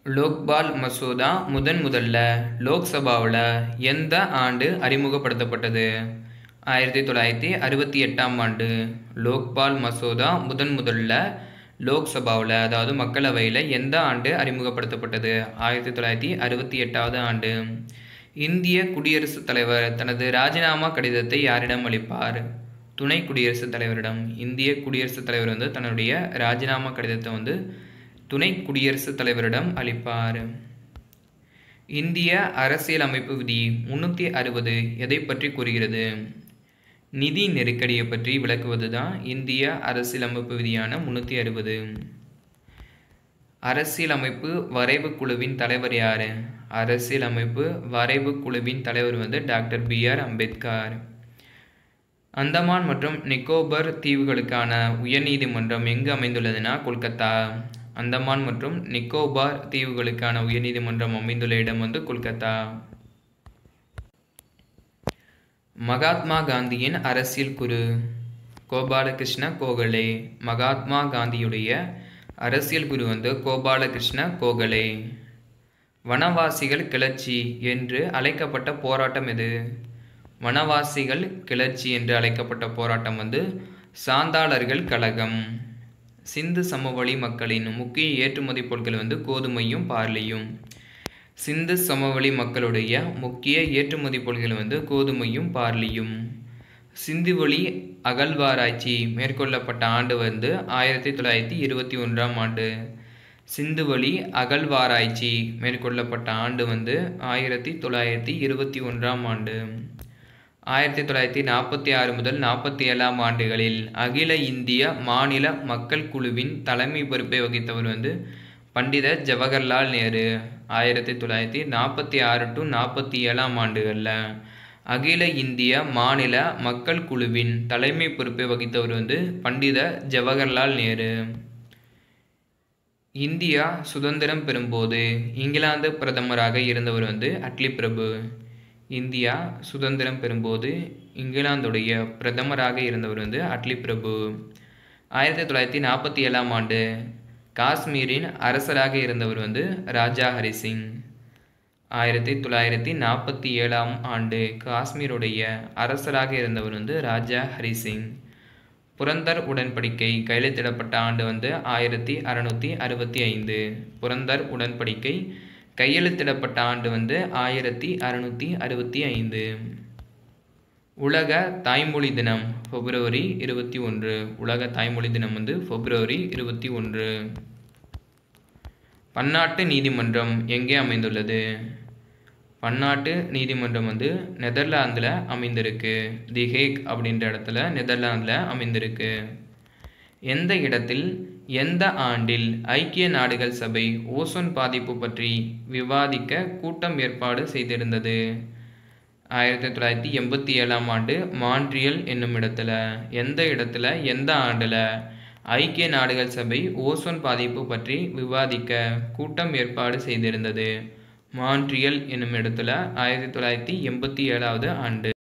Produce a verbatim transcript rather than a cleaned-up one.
லோக்பால் மசோதா முதன் முதல்ல லோக்சபாவில் எந்த ஆண்டு அறிமுகப்படுத்தப்பட்டது? ஆயிரத்தி தொள்ளாயிரத்தி அறுபத்தி எட்டாம் ஆண்டு லோக்பால் மசோதா முதன் முதல்ல லோக்சபாவில் அதாவது மக்களவையில் எந்த ஆண்டு அறிமுகப்படுத்தப்பட்டது? ஆயிரத்தி தொள்ளாயிரத்தி அறுபத்தி எட்டாவது ஆண்டு. இந்திய குடியரசுத் தலைவர் தனது ராஜினாமா கடிதத்தை யாரிடம் அளிப்பார்? துணை குடியரசுத் தலைவரிடம். இந்திய குடியரசுத் தலைவர் வந்து தன்னுடைய ராஜினாமா கடிதத்தை வந்து துணை குடியரசுத் தலைவரிடம் அளிப்பார். இந்திய அரசியலமைப்பு விதி முன்னூற்றி அறுபது எதை பற்றி கூறுகிறது? நிதி நெருக்கடியை பற்றி விளக்குவது தான் இந்திய அரசியலமைப்பு விதியான முன்னூற்றி அறுபது. அரசியலமைப்பு வரைவு குழுவின் தலைவர் யார்? அரசியலமைப்பு வரைவு குழுவின் தலைவர் வந்து doctor B R Ambedkar. Andaman மற்றும் நிக்கோபர் தீவுகளுக்கான உயர்நீதிமன்றம் எங்கு அமைந்துள்ளதுன்னா கொல்கத்தா. அந்தமான் மற்றும் நிக்கோபார் தீவுகளுக்கான உயர்நீதிமன்றம் அமைந்துள்ள இடம் வந்து கொல்கத்தா. மகாத்மா காந்தியின் அரசியல் குரு கோபாலகிருஷ்ண கோகலே. மகாத்மா காந்தியுடைய அரசியல் குரு வந்து கோபாலகிருஷ்ண கோகலே. வனவாசிகள் கிளர்ச்சி என்று அழைக்கப்பட்ட போராட்டம் எது? வனவாசிகள் கிளர்ச்சி என்று அழைக்கப்பட்ட போராட்டம் வந்து சாந்தாளர்கள் கழகம். சிந்து சமவெளி மக்களின் முக்கிய ஏற்றுமதி பொருட்கள் வந்து கோதுமையும் பார்லியும். சிந்து சமவெளி மக்களுடைய முக்கிய ஏற்றுமதி பொருட்கள் வந்து கோதுமையும் பார்லியும். சிந்துவெளி அகழ்வாராய்ச்சி மேற்கொள்ளப்பட்ட ஆண்டு வந்து ஆயிரத்தி தொள்ளாயிரத்தி இருபத்தி ஒன்றாம் ஆண்டு. சிந்துவெளி அகழ்வாராய்ச்சி மேற்கொள்ளப்பட்ட ஆண்டு வந்து ஆயிரத்தி தொள்ளாயிரத்தி இருபத்தி ஒன்றாம் ஆண்டு. ஆயிரத்தி தொள்ளாயிரத்தி நாற்பத்தி ஆறு முதல் நாற்பத்தி ஏழாம் ஆண்டுகளில் அகில இந்திய மாநில மக்கள் குழுவின் தலைமை பொறுப்பை வகித்தவர் வந்து பண்டித ஜவஹர்லால் நேரு. ஆயிரத்தி தொள்ளாயிரத்தி நாற்பத்தி ஆறு டு நாற்பத்தி ஏழாம் ஆண்டுகளில் அகில இந்திய மாநில மக்கள் குழுவின் தலைமை பொறுப்பை வகித்தவர் வந்து பண்டித ஜவஹர்லால் நேரு. இந்தியா சுதந்திரம் பெறும்போது இங்கிலாந்து பிரதமராக இருந்தவர் வந்து அட்லி பிரபு. இந்தியா சுதந்திரம் பெறும்போது இங்கிலாந்துடைய பிரதமராக இருந்தவர் வந்து அட்லி பிரபு. ஆயிரத்தி தொள்ளாயிரத்தி நாற்பத்தி ஏழாம் ஆண்டு காஷ்மீரின் அரசராக இருந்தவர் வந்து ராஜா ஹரிசிங். ஆயிரத்தி தொள்ளாயிரத்தி நாற்பத்தி ஏழாம் ஆண்டு காஷ்மீருடைய அரசராக இருந்தவர் வந்து ராஜா ஹரிசிங். புரந்தர் உடன்படிக்கை கையெழுத்திடப்பட்ட ஆண்டு வந்து ஆயிரத்தி அறுநூற்றி அறுபத்தி ஐந்து. புரந்தர் உடன்படிக்கை கையெழுத்திடப்பட்ட ஆண்டு வந்து ஆயிரத்தி அறுநூற்றி அறுபத்தி ஐந்து. உலக தாய்மொழி தினம் பிப்ரவரி இருபத்தி ஒன்று. உலக தாய்மொழி தினம் வந்து பிப்ரவரி இருபத்தி ஒன்று. பன்னாட்டு நீதிமன்றம் எங்கே அமைந்துள்ளது? பன்னாட்டு நீதிமன்றம் வந்து நெதர்லாந்தில் அமைந்திருக்கு. தி ஹேக் அப்படின்ற இடத்துல நெதர்லாந்தில் அமைந்திருக்கு. எந்த இடத்தில் எந்த ஆண்டில் ஐக்கிய நாடுகள் சபை ஓசோன் பாதிப்பு பற்றி விவாதிக்க கூட்டம் ஏற்பாடு செய்திருந்தது? ஆயிரத்தி தொள்ளாயிரத்தி எண்பத்தி ஏழாம் ஆண்டு மான்ட்ரியல் என்னும் இடத்துல. எந்த இடத்துல எந்த ஆண்டில் ஐக்கிய நாடுகள் சபை ஓசோன் பாதிப்பு பற்றி விவாதிக்க கூட்டம் ஏற்பாடு செய்திருந்தது? மான்ட்ரியல் என்னும் இடத்துல ஆயிரத்தி தொள்ளாயிரத்தி எண்பத்தி ஏழாவது ஆண்டு.